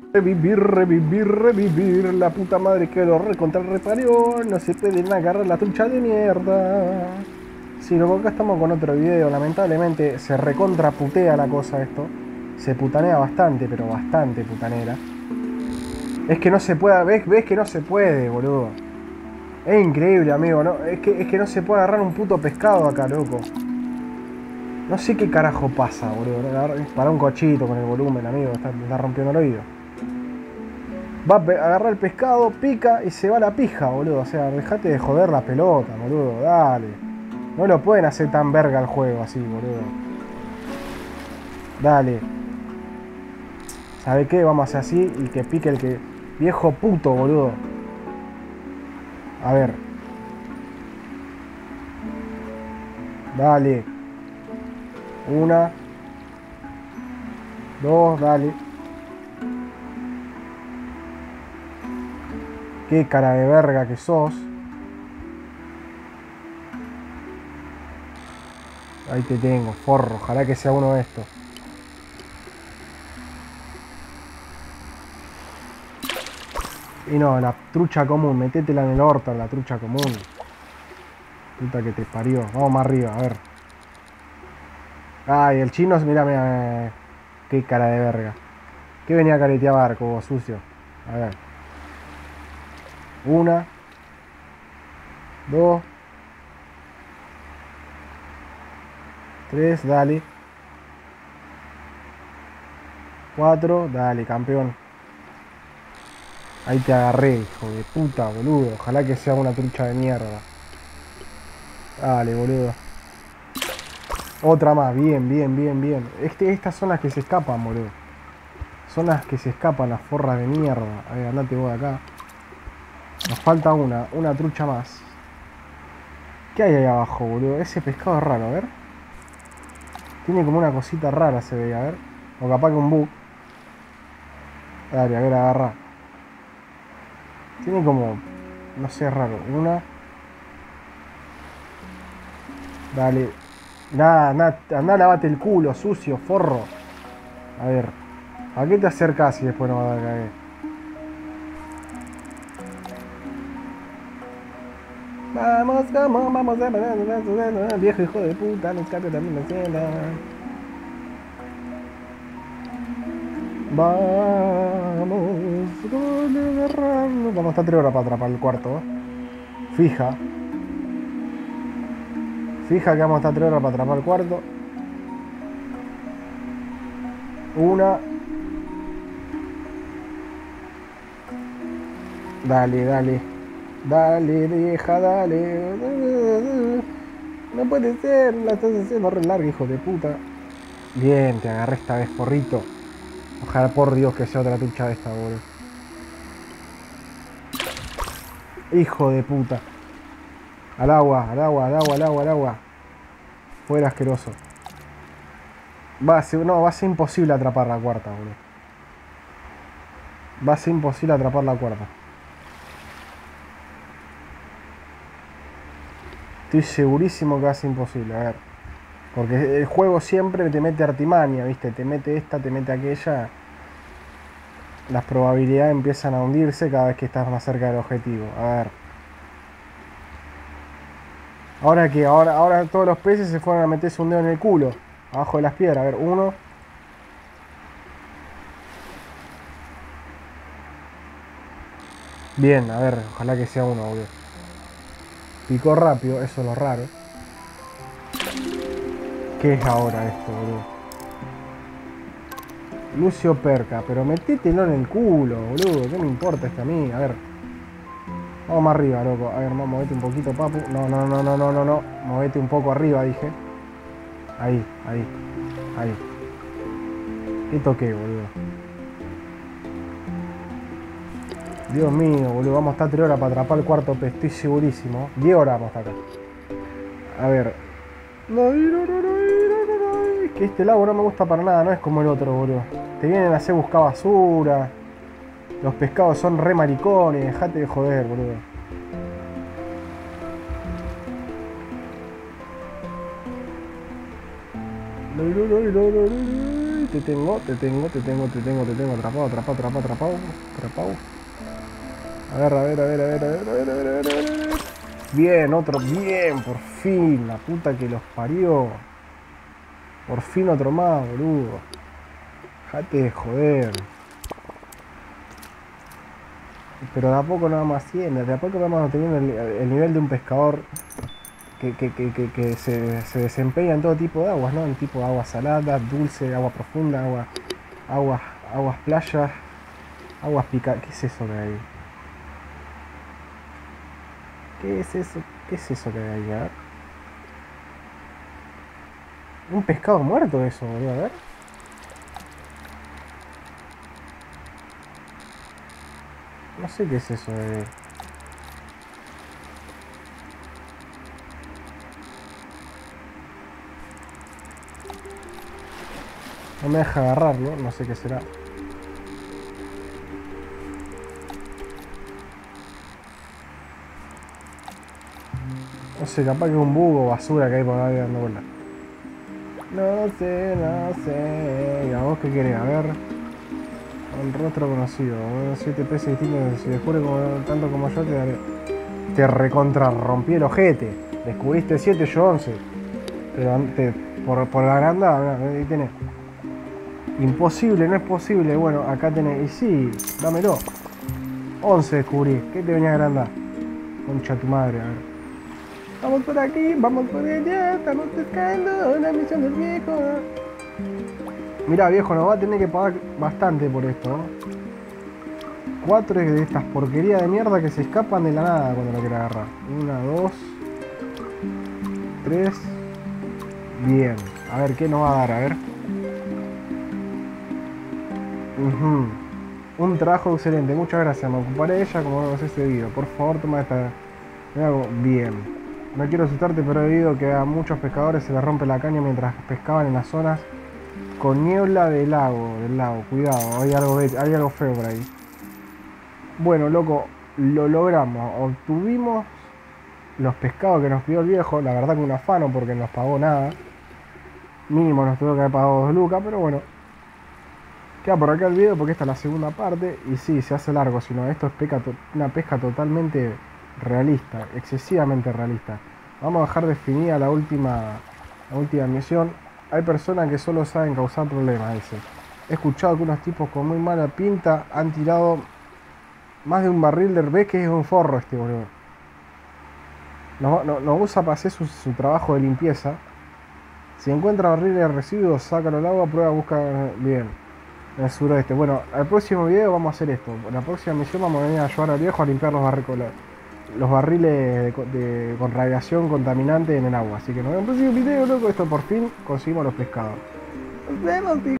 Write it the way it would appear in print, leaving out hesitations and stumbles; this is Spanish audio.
Revivir, revivir, revivir. La puta madre que lo recontra reparió. No se pueden agarrar la trucha de mierda. Si luego acá estamos con otro video. Lamentablemente se recontra putea la cosa esto. Se putanea bastante, pero bastante putanera. Es que no se puede, ves que no se puede, boludo. Es increíble, amigo, ¿no? Es que no se puede agarrar un puto pescado acá, loco. No sé qué carajo pasa, boludo. Para un cochito con el volumen, amigo. Me está rompiendo el oído. Va a agarrar el pescado, pica y se va a la pija, boludo. O sea, dejate de joder la pelota, boludo. Dale. No lo pueden hacer tan verga el juego así, boludo. Dale. ¿Sabe qué? Vamos a hacer así y que pique el que... Viejo puto, boludo. A ver. Dale. Una. Dos, dale. Qué cara de verga que sos. Ahí te tengo, forro. Ojalá que sea uno de estos. Y no, la trucha común. Metétela en el orto, la trucha común. Puta que te parió. Vamos más arriba, a ver. Ay, el chino, mira, mira. Qué cara de verga. ¿Qué venía a caretear barco, vos, sucio? A ver. Una. Dos. Tres, dale. Cuatro, dale, campeón. Ahí te agarré, hijo de puta, boludo. Ojalá que sea una trucha de mierda. Dale, boludo. Otra más, bien, bien, bien, bien. Estas son las que se escapan, boludo. Son las que se escapan, las forras de mierda. A ver, andate vos de acá. Nos falta una trucha más. ¿Qué hay ahí abajo, boludo? Ese pescado es raro, a ver. Tiene como una cosita rara, se ve, a ver. O capaz que un bug. Dale, a ver, agarra. Tiene como... No sé, es raro. Una. Dale. Nada, andá, lavate el culo, sucio, forro. A ver. ¿A qué te acercas y después no vas a caer? Vamos, vamos, viejo hijo de puta, nos cambia también la cena. Vamos, vamos a estar 3 horas para atrapar el cuarto, ¿eh? Fija. Fija que vamos a estar 3 horas para atrapar el cuarto. Una. Dale, dale. Dale, deja, dale. No puede ser, la estás haciendo re larga, hijo de puta. Bien, te agarré esta vez, porrito. Ojalá por Dios que sea otra trucha de esta, boludo. Hijo de puta. Al agua, al agua, al agua, al agua, al agua. Fuera asqueroso. Va a ser imposible atrapar la cuarta, boludo. Va a ser imposible atrapar la cuarta. Estoy segurísimo que va a ser imposible, a ver. Porque el juego siempre te mete artimaña, ¿viste? Te mete esta, te mete aquella. Las probabilidades empiezan a hundirse cada vez que estás más cerca del objetivo. A ver. Ahora todos los peces se fueron a meterse un dedo en el culo. Abajo de las piedras. A ver, uno. Bien, a ver, ojalá que sea uno, boludo. Picó rápido, eso es lo raro. ¿Qué es ahora esto, boludo? Lucio Perca, pero metételo en el culo, boludo. ¿Qué me importa este a mí? A ver. Vamos más arriba, loco. A ver, movete un poquito, papu. No, no, no, no, no, no, no. Movete un poco arriba, dije. Ahí, ahí, ahí. ¿Qué toqué, boludo? Dios mío, boludo. Vamos a estar 3 horas para atrapar el cuarto pez. Estoy segurísimo. 10 horas vamos a estar acá. A ver. No, no, no, no. Que este lago no me gusta para nada. No es como el otro, boludo. Te vienen a hacer buscar basura. Los pescados son re maricones. Dejate de joder, boludo. te tengo. Atrapado. A ver. Bien, otro, bien, por fin, la puta que los parió. Por fin otro más, boludo. Dejate de joder. Pero de a poco no vamos haciendo, de a poco vamos teniendo el nivel de un pescador que se desempeña en todo tipo de aguas, ¿no? En tipo de agua salada, dulce, agua profunda, aguas playas, aguas picantes. ¿Qué es eso que hay ahí? ¿Qué es eso? ¿Qué es eso que hay ahí? A ver. Un pescado muerto eso, boludo, a ver. No sé qué es eso de... No me deja agarrarlo, no sé qué será. No sé, capaz que es un bug o basura que hay por ahí dando vuelta. No sé. ¿Y a vos qué querés? A ver. Un rostro conocido. 7 peces distintos. Si descubre tanto como yo, te daré. Te recontra rompí el ojete. Descubriste 7, yo 11. Por la agrandada, ahí tenés. Imposible, no es posible. Bueno, acá tenés. Y sí, dámelo. 11 descubrí. ¿Qué te venía a agrandar? Concha tu madre, a ver. Vamos por aquí, vamos por allá, estamos pescando la misión del viejo. Mira, viejo, nos va a tener que pagar bastante por esto, ¿no? 4 de estas porquerías de mierda que se escapan de la nada cuando lo quiera agarrar. 1, 2, 3. Bien. A ver, ¿qué nos va a dar? A ver. Un trabajo excelente. Muchas gracias. Me ocuparé de ella como vemos ese video. Por favor, toma esta... Bien. No quiero asustarte, pero he oído que a muchos pescadores se les rompe la caña mientras pescaban en las zonas con niebla del lago. Cuidado, hay algo feo por ahí. Bueno, loco, lo logramos. Obtuvimos los pescados que nos pidió el viejo. La verdad que un afano porque no nos pagó nada. Mínimo nos tuvo que haber pagado 2 lucas, pero bueno. Queda por acá el video porque esta es la segunda parte. Y sí, se hace largo, sino esto es una pesca totalmente realista, excesivamente realista. Vamos a dejar definida la última misión. Hay personas que solo saben causar problemas, dice. He escuchado que unos tipos con muy mala pinta han tirado más de un barril de... ¿Ves que es un forro este, boludo? Nos usa para hacer su trabajo de limpieza. Si encuentra barriles de residuos, sácalo al agua, prueba, busca... Bien. En el suroeste. Bueno, al próximo video vamos a hacer esto. En la próxima misión vamos a venir a ayudar al viejo a limpiar los barriles con radiación contaminante en el agua. Así que nos vemos en el próximo video, loco. Esto por fin conseguimos los pescados. Nos vemos,